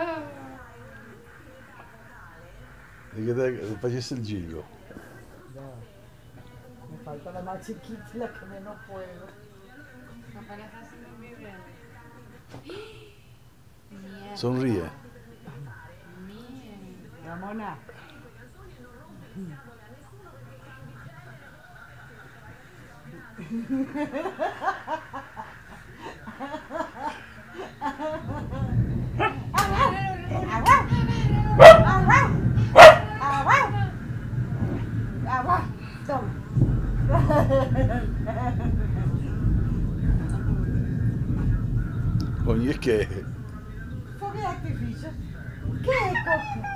Di che te facesse il giro. Ya. Me falta la más chiquita y la que menos puedo. Papá la está haciendo muy grande. Mierda. Sonríe. Mierda. Ramona. Ogni che Fuochi d'artificio? Che è?